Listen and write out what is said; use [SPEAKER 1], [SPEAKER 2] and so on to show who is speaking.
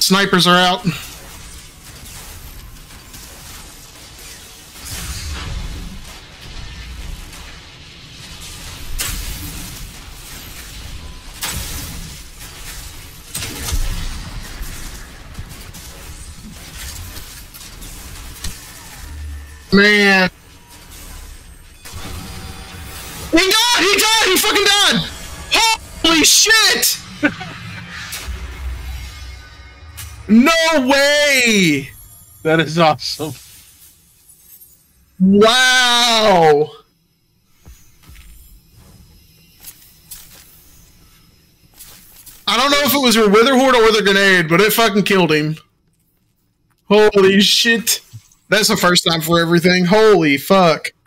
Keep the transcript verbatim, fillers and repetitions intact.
[SPEAKER 1] Snipers are out. Man. He died! He died! He fucking died! Holy shit! No way!
[SPEAKER 2] That is awesome.
[SPEAKER 1] Wow! I don't know if it was your Witherhoard or with a grenade, but it fucking killed him. Holy shit. That's the first time for everything. Holy fuck.